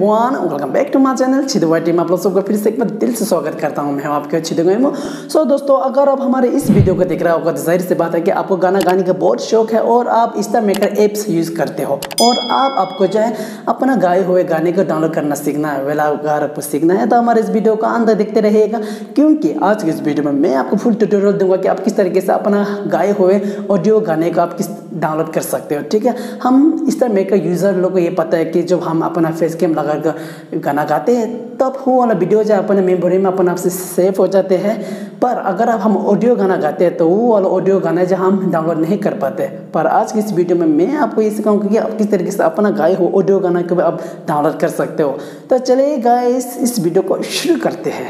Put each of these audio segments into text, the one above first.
Everyone, welcome back to my channel छिदू Y team. आप लोग सबका फिर से एक बार दिल से स्वागत करता हूं। मैं आपके छिदू गोइमो। सो दोस्तों, अगर आप हमारे इस वीडियो को देख रहे होगा तो जाहिर सी बात है कि आपको गाना गाने का बहुत शौक है और आप स्टारमेकर ऐप्स यूज़ करते हो और आपको जो है अपना गाए हुए गाने को डाउनलोड करना सीखना है। वेल, अगर आपको सीखना है तो हमारे इस वीडियो का अंदर देखते रहिएगा, क्योंकि आज के इस वीडियो में मैं आपको फुल ट्यूटोरियल दूंगा कि आप किस तरीके से अपना गाए हुए ऑडियो गाने को आप किस डाउनलोड कर सकते हो। ठीक है, हम स्टारमेकर यूज़र लोगों को ये पता है कि जब हम अपना फेस कैम लगा कर गाना गाते हैं तब वो वाला वीडियो जो अपने मेमोरी में अपन आपसे सेव हो जाते हैं। पर अगर अब हम ऑडियो गाना गाते हैं तो वो वाला ऑडियो गाना जो हम डाउनलोड नहीं कर पाते। पर आज की इस वीडियो में मैं आपको ये सिखाऊंगा कि आप किस तरीके से अपना गाए हो ऑडियो गाना को आप डाउनलोड कर सकते हो। तो चलिए गाइस, इस वीडियो को शुरू करते हैं।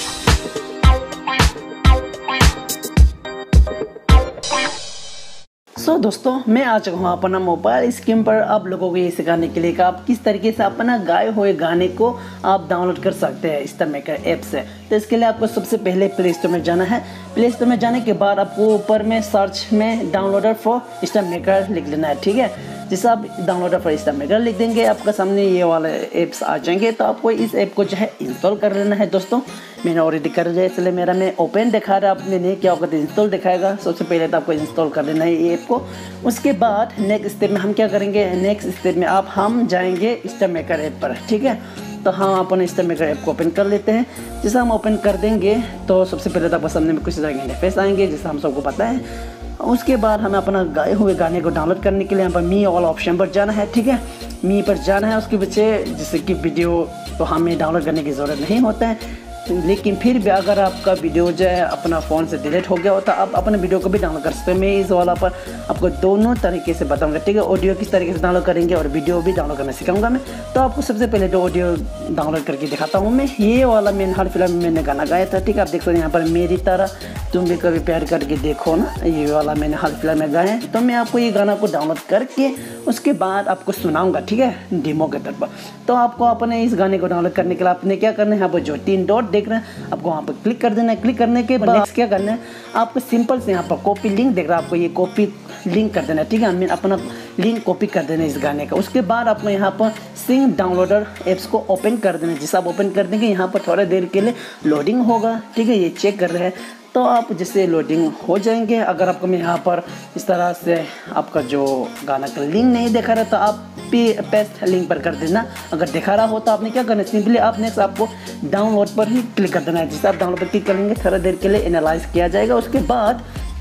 सो दोस्तों, मैं आ चुका हूँ अपना मोबाइल स्क्रीन पर आप लोगों को ये सिखाने के लिए कि आप किस तरीके से अपना गाए हुए गाने को आप डाउनलोड कर सकते हैं स्टारमेकर ऐप से। तो इसके लिए आपको सबसे पहले प्ले स्टोर में जाना है। प्ले स्टोर में जाने के बाद आपको ऊपर में सर्च में डाउनलोडर फॉर स्टारमेकर लिख लेना है। ठीक है, जैसे आप डाउनलोडर फॉर स्टारमेकर लिख देंगे आपका सामने ये वाले ऐप्स आ जाएंगे। तो आपको इस ऐप को जो है इंस्टॉल कर लेना है। दोस्तों, मैंने ऑलरेडी कर लिया, इसलिए मेरा में ओपन दिखा रहा है। आपने नहीं क्या होगा तो इंस्टॉल दिखाएगा। सबसे पहले तो आपको इंस्टॉल कर लेना है ये ऐप को। उसके बाद नेक्स्ट स्टेप में हम क्या करेंगे, नेक्स्ट स्टेप में हम जाएंगे स्टारमेकर ऐप पर। ठीक है, तो हम अपन स्टारमेकर ऐप को ओपन कर लेते हैं। जैसे हम ओपन कर देंगे तो सबसे पहले तो आपको सामने में कुछ तरह के इंटरफेस आएंगे, जैसा हम सबको पता है। उसके बाद हमें अपना गाए हुए गाने को डाउनलोड करने के लिए यहाँ पर मी वाला ऑप्शन पर जाना है। ठीक है, मी पर जाना है। उसके पीछे जैसे कि वीडियो तो हमें डाउनलोड करने की ज़रूरत नहीं होता है, लेकिन फिर भी अगर आपका वीडियो जो है अपना फ़ोन से डिलीट हो गया हो तो आप अपने वीडियो को भी डाउनलोड कर सकते हैं। मैं इस वाला पर आपको दोनों तरीके से बताऊंगा। ठीक है, ऑडियो किस तरीके से डाउनलोड करेंगे और वीडियो भी डाउनलोड करना सिखाऊंगा मैं। तो आपको सबसे पहले जो ऑडियो डाउनलोड करके दिखाता हूँ मैं, ये वाला मैंने हाल फिलहाल में मैंने गाना गाया था। ठीक है, आप देख सकते हैं यहाँ पर मेरी तरह तुम भी कभी प्यार करके देखो ना, ये वाला मैंने हाल फिलहाल में गाया है। तो मैं आपको ये गाना को डाउनलोड करके उसके बाद आपको सुनाऊंगा। ठीक है, डेमो के तौर पर। तो आपको अपने इस गाने को डाउनलोड करने के लिए आपने क्या करना है, यहाँ पर जो 3 डॉट देख रहे हैं आपको वहाँ पर क्लिक कर देना है। क्लिक करने के बाद नेक्स्ट क्या करना है, आपको सिंपल से यहाँ पर कॉपी लिंक देख रहा है, आपको ये कॉपी लिंक कर देना है। ठीक है, हमें अपना लिंक कॉपी कर देना है इस गाने का। उसके बाद आपको यहाँ पर सिंग डाउनलोडर ऐप्स को ओपन कर देना है। जिस आप ओपन कर देंगे यहाँ पर थोड़ा देर के लिए लोडिंग होगा। ठीक है, ये चेक कर रहे हैं तो आप जैसे लोडिंग हो जाएंगे। अगर आपको मैं यहाँ पर इस तरह से आपका जो गाना का लिंक नहीं दिखा रहा तो आप पेस्ट लिंक पर कर देना। अगर दिखा रहा हो तो आपने क्या करना है, सिंपली आप नेक्स्ट आपको डाउनलोड पर ही क्लिक कर देना है। जैसे आप डाउनलोड पर क्लिक करेंगे थोड़ा देर के लिए एनालाइज किया जाएगा। उसके बाद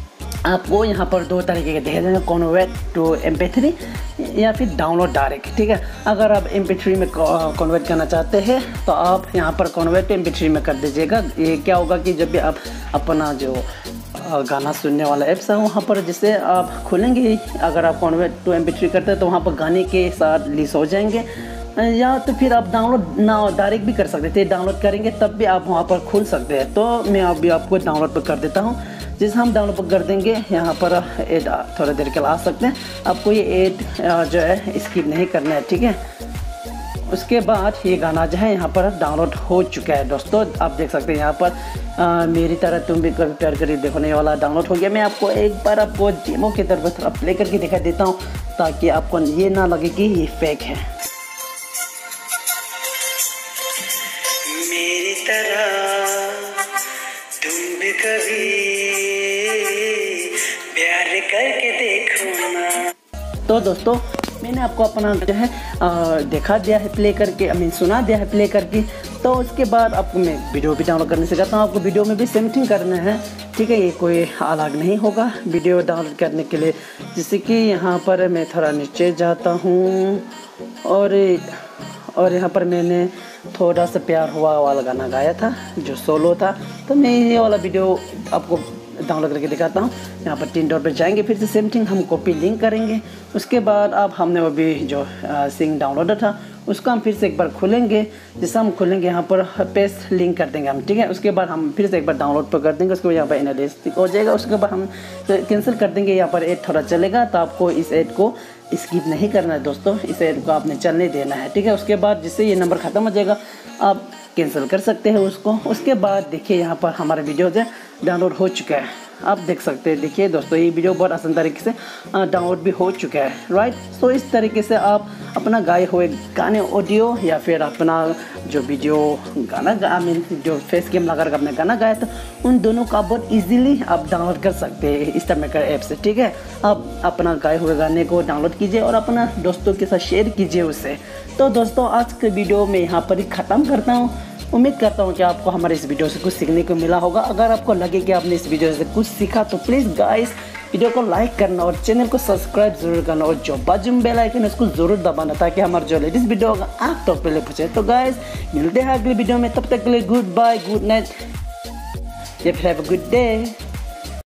आपको यहाँ पर 2 तरीके के दिखाई देंगे, कन्वर्ट टू MP3 या फिर डाउनलोड डायरेक्ट। ठीक है, अगर आप MP3 में कन्वर्ट करना चाहते हैं तो आप यहाँ पर कन्वर्ट MP3 में कर दीजिएगा। ये क्या होगा कि जब भी आप अपना जो गाना सुनने वाला ऐप्स है वहाँ पर जिसे आप खोलेंगे, अगर आप कन्वर्ट टू MP3 करते हैं तो वहाँ पर गाने के साथ लिस्ट हो जाएंगे। या तो फिर आप डाउनलोड ना डायरेक्ट भी कर सकते थे, डाउनलोड करेंगे तब भी आप वहाँ पर खोल सकते हैं। तो मैं अभी आपको डाउनलोड पर कर देता हूँ। जैसे हम डाउनलोड पर कर देंगे यहाँ पर ऐड थोड़ा देर के लिए आ सकते हैं। आपको ये ऐड जो है स्किप नहीं करना है। ठीक है, उसके बाद ये गाना जो है यहाँ पर डाउनलोड हो चुका है। दोस्तों, आप देख सकते हैं यहाँ पर मेरी तरह तुम भी कभी प्यार करी देखो नहीं वाला डाउनलोड हो गया। मैं आपको एक बार आपको डेमो की तरफ थोड़ा प्ले करके दिखा देता हूँ ताकि आपको ये ना लगे कि ये फेक है। मेरी तरह तुम भी कभी प्यार करके देखो ना। तो दोस्तों, मैंने आपको अपना जो है दिखा दिया है प्ले करके, सुना दिया है प्ले करके। तो उसके बाद आपको मैं वीडियो भी डाउनलोड करने सिखाता हूँ। आपको वीडियो में भी सेटिंग करना है। ठीक है, ये कोई अलग नहीं होगा वीडियो डाउनलोड करने के लिए। जैसे कि यहाँ पर मैं थोड़ा नीचे जाता हूँ और यहाँ पर मैंने थोड़ा सा प्यार हुआ वाला गाना गाया था जो सोलो था। तो मैं ये वाला वीडियो आपको डाउनलोड करके दिखाता हूँ। यहाँ पर 3 डॉट पर जाएंगे, फिर से सेम थिंग हम कॉपी लिंक करेंगे। उसके बाद अब हमने वो भी जो सिंग डाउनलोडर था उसको हम फिर से एक बार खोलेंगे। जैसे हम खोलेंगे यहाँ पर पेस्ट लिंक कर देंगे हम। ठीक है, उसके बाद हम फिर से एक बार डाउनलोड पर कर देंगे। उसके बाद यहाँ पर एनालिस हो जाएगा। उसके बाद हम कैंसिल कर देंगे। यहाँ पर ऐड थोड़ा चलेगा तो आपको इस ऐड को स्किप नहीं करना है। दोस्तों, इस ऐड को आपने चलने देना है। ठीक है, उसके बाद जिससे ये नंबर ख़त्म हो जाएगा आप कैंसिल कर सकते हैं उसको। उसके बाद देखिए यहाँ पर हमारा वीडियो जो डाउनलोड हो चुका है। आप देख सकते हैं। देखिए दोस्तों, ये वीडियो बहुत आसान तरीके से डाउनलोड भी हो चुका है, राइट। सो इस तरीके से आप अपना गाए हुए गाने ऑडियो या फिर अपना जो वीडियो गाना मीन जो फेस कैम लगा कर आपने गाना गाया था, उन दोनों का बहुत इजीली आप डाउनलोड कर सकते हैं स्टारमेकर ऐप से, ठीक है। आप अपना गाए हुए गाने को डाउनलोड कीजिए और अपना दोस्तों के साथ शेयर कीजिए उसे। तो दोस्तों, आज के वीडियो में यहाँ पर ही ख़त्म करता हूँ। उम्मीद करता हूँ कि आपको हमारे इस वीडियो से कुछ सीखने को मिला होगा। अगर आपको लगे कि आपने इस वीडियो से कुछ सीखा तो प्लीज़ गाइस वीडियो को लाइक करना और चैनल को सब्सक्राइब जरूर करना और जो बाजू में बेल आइकन है उसको जरूर दबाना, ताकि हमारा जो लेटेस्ट वीडियो होगा आप तक पहले पहुँचे। तो गाइस मिलते हैं अगले वीडियो में, तब तक के लिए good bye, good night, have a good day.